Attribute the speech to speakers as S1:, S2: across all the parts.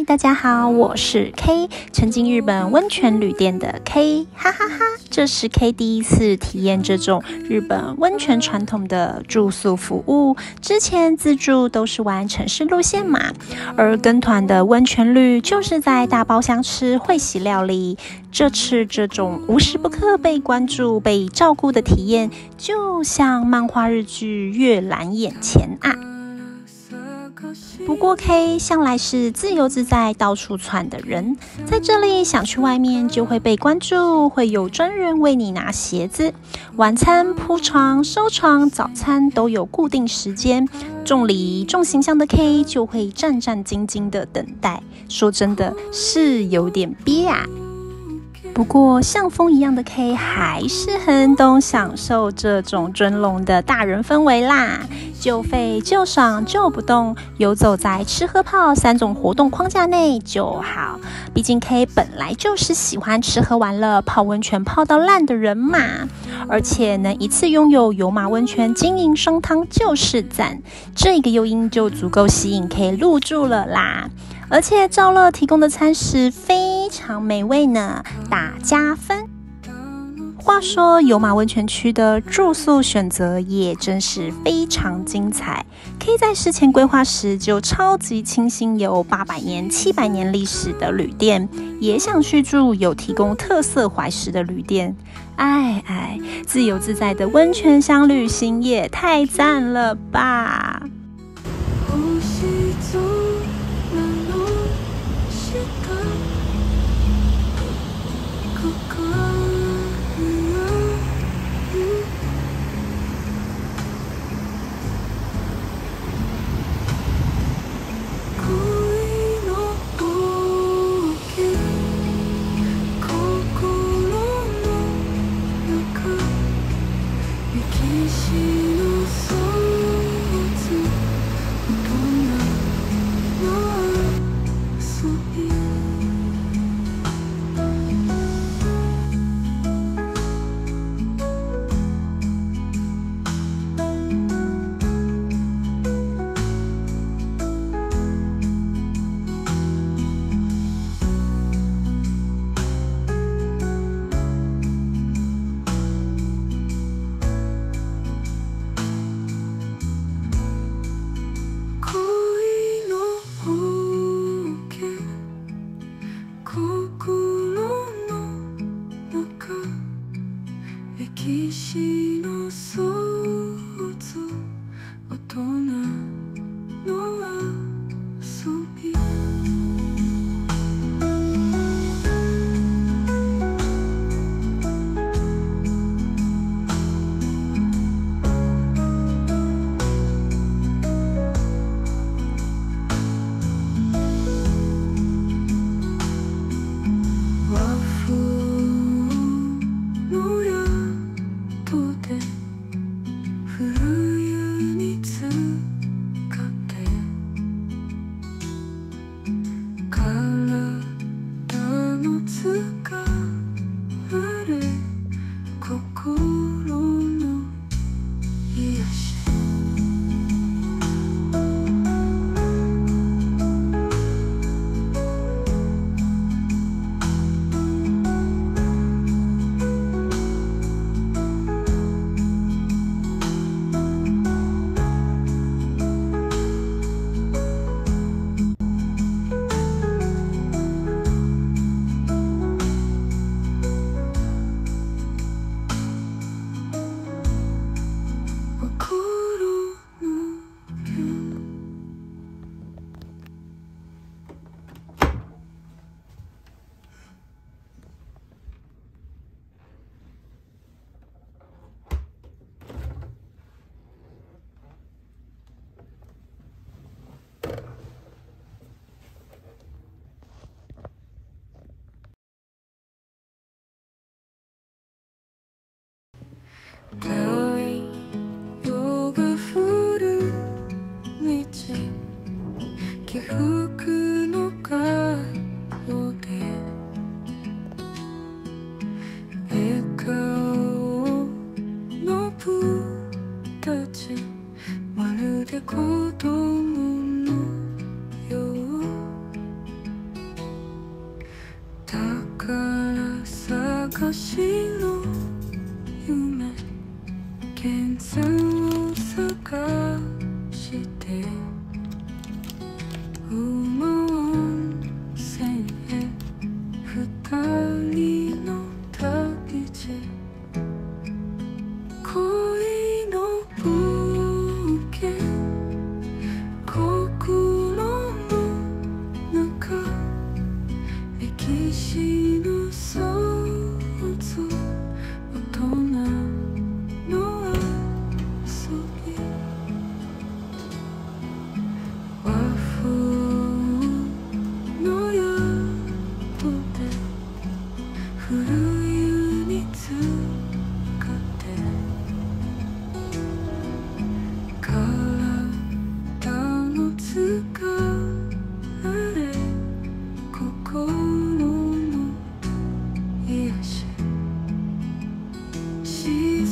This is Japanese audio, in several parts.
S1: 大家好，我是 K， 曾经日本温泉旅店的 K， 哈哈哈。这是 K 第一次体验这种日本温泉传统的住宿服务，之前自助都是玩城市路线嘛，而跟团的温泉旅就是在大包厢吃会席料理。这次这种无时不刻被关注、被照顾的体验，就像漫画日剧阅览眼前啊。不过 K 向来是自由自在到处窜的人，在这里想去外面就会被关注，会有专人为你拿鞋子，晚餐铺床收床，早餐都有固定时间，重礼仪重形象的 K 就会战战兢兢的等待，说真的是有点憋啊。不过像风一样的 K 还是很懂享受这种尊荣的大人氛围啦，就废就爽就不动，游走在吃喝泡3种活动框架内就好。毕竟 K 本来就是喜欢吃喝玩乐、泡温泉泡到烂的人嘛，而且能一次拥有有马温泉经营双汤就是赞，这个诱因就足够吸引 K 入住了啦。而且赵乐提供的餐食非常美味呢，打加分。话说有马温泉区的住宿选择也真是非常精彩，可以在事前规划时就超级清新有800年、700年历史的旅店，也想去住有提供特色怀石的旅店。自由自在的温泉乡旅行也太赞了吧！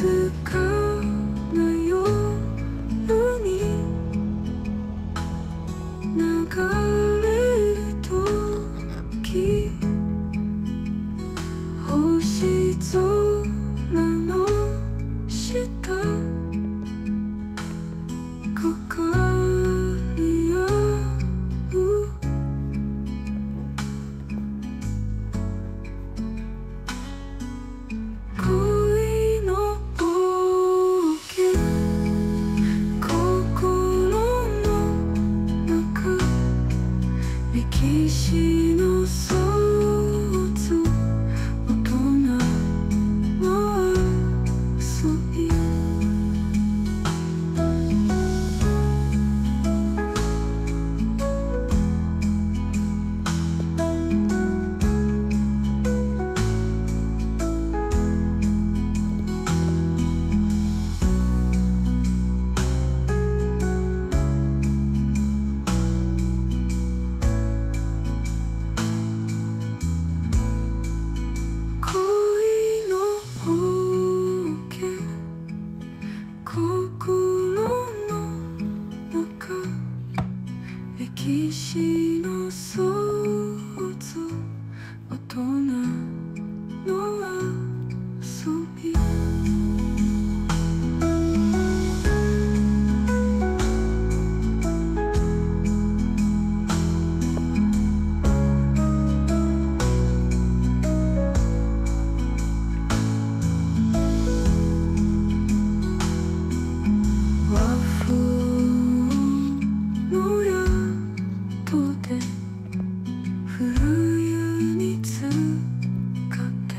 S2: かなように流れる時星空の下かかり合う恋の冒険心の中歴史の想像大人の遊び恋の冒険心の中歴史の想像大人の遊び和風の宿で冬に使って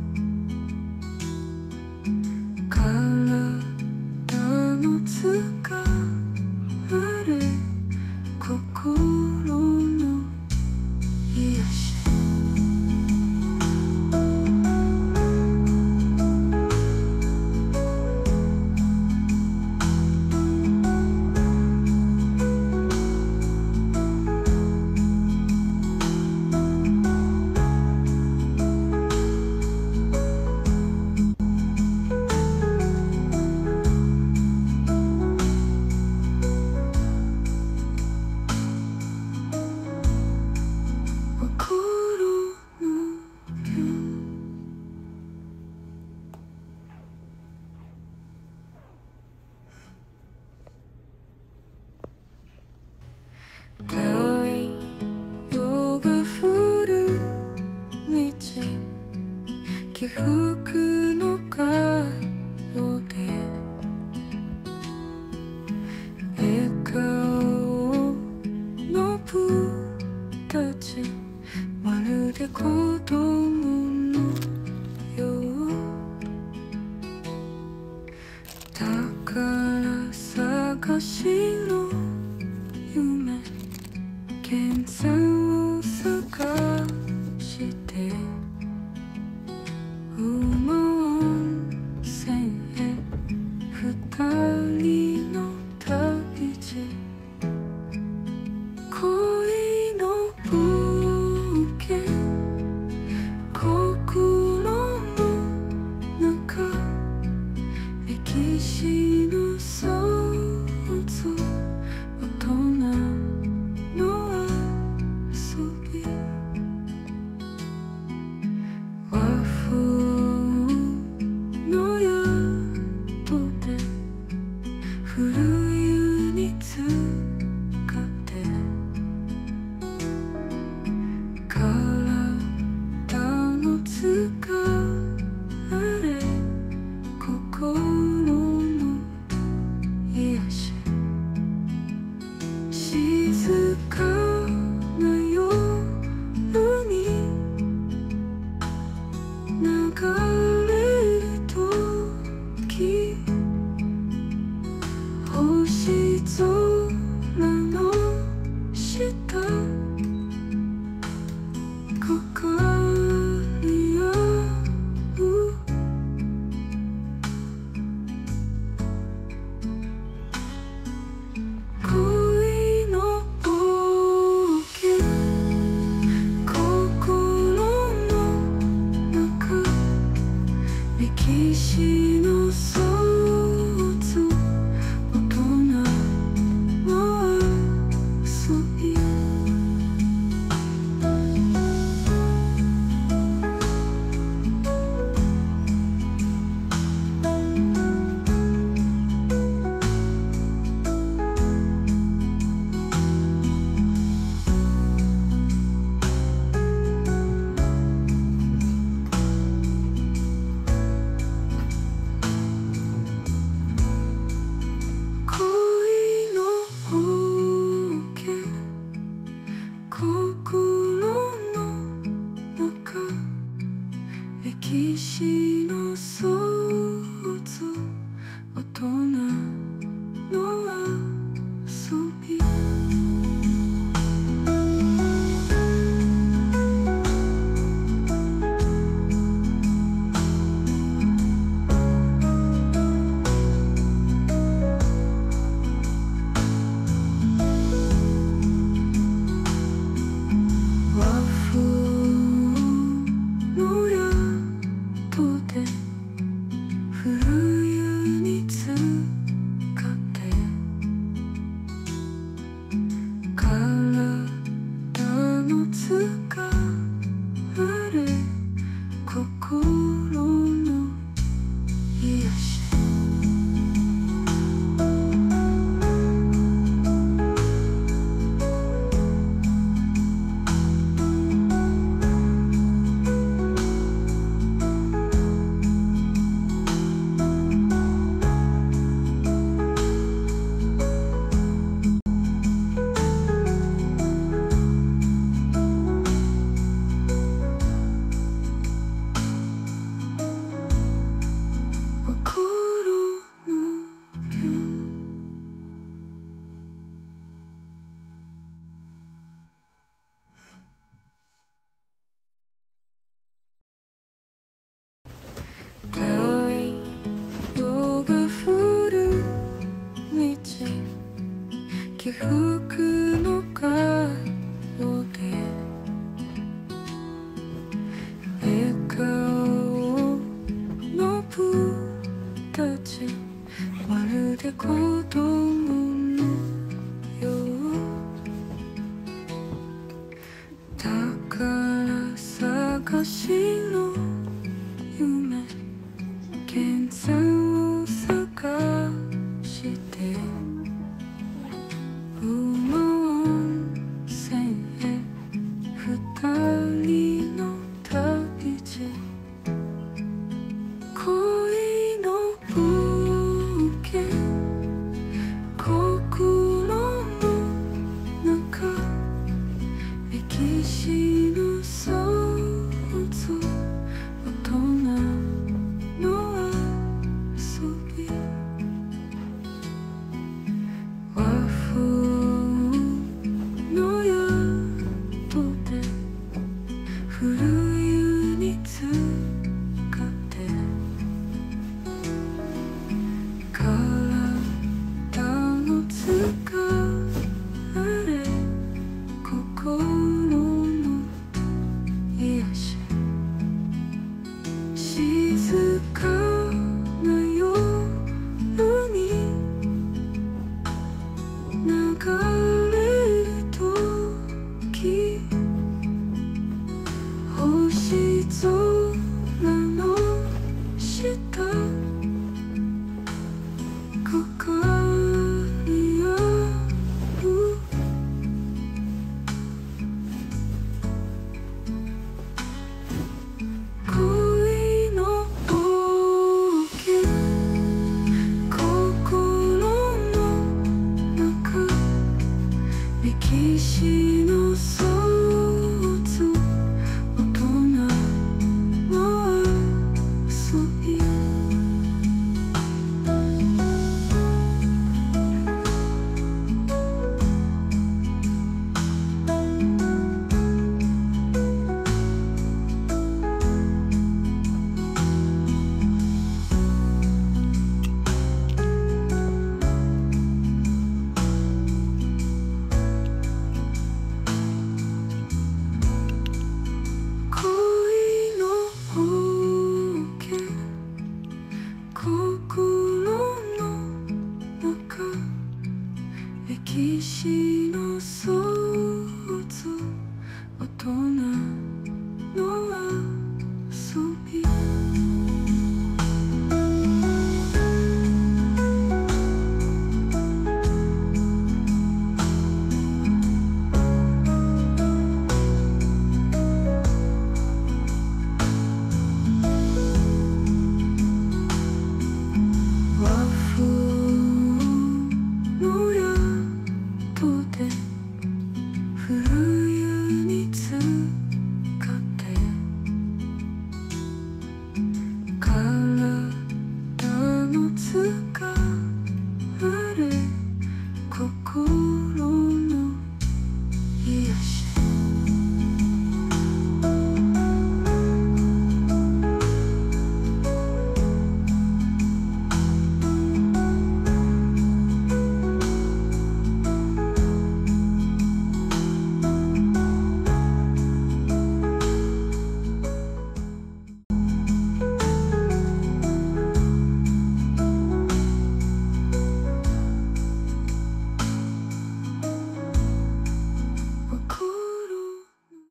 S2: 体の疲れ心の癒し心の病太陽が降る道起伏の角で笑顔の僕たちまるで子供のよう宝探しの夢剣山を探して馬温泉へ二人の旅路恋の冒険心の中歴史の想像大人の遊び和風の宿で冬に使って体の疲れ心の士の想像大人の遊び恋の冒険心の中歴史の想像大人の遊び和風の宿で冬に使って体の疲れ心の癒し心の太陽が降る道起伏の角で笑顔の僕たちまるで子供のよう宝探しの夢現在を探して馬温泉へ二人の旅路恋の冒険心の中歴史の想像大人の遊び和風の宿で冬に使って体の疲れ心の癒し静かな夜に流れる時星空の下ここ